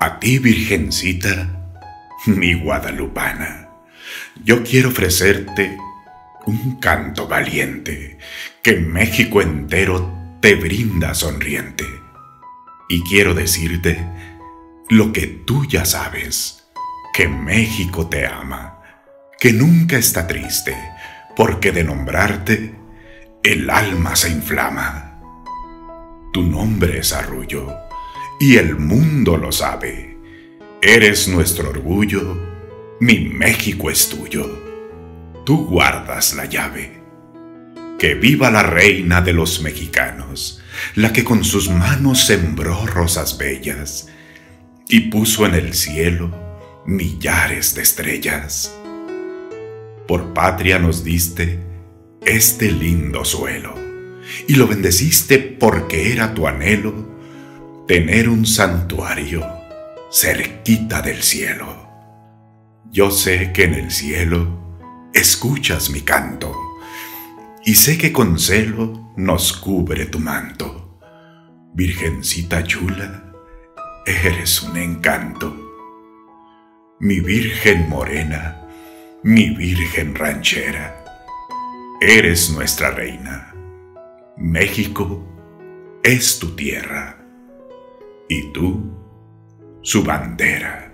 A ti, Virgencita, mi guadalupana, yo quiero ofrecerte un canto valiente que México entero te brinda sonriente. Y quiero decirte lo que tú ya sabes, que México te ama, que nunca está triste, porque de nombrarte el alma se inflama. Tu nombre es Arrullo, y el mundo lo sabe. Eres nuestro orgullo, mi México es tuyo. Tú guardas la llave. Que viva la reina de los mexicanos, la que con sus manos sembró rosas bellas y puso en el cielo millares de estrellas. Por patria nos diste este lindo suelo y lo bendeciste porque era tu anhelo tener un santuario cerquita del cielo. Yo sé que en el cielo escuchas mi canto y sé que con celo nos cubre tu manto. Virgencita chula, eres un encanto. Mi virgen morena, mi virgen ranchera, eres nuestra reina. México es tu tierra y tú su bandera.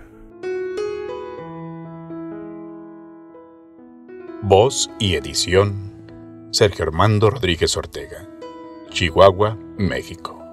Voz y edición: Sergio Armando Rodríguez Ortega, Chihuahua, México.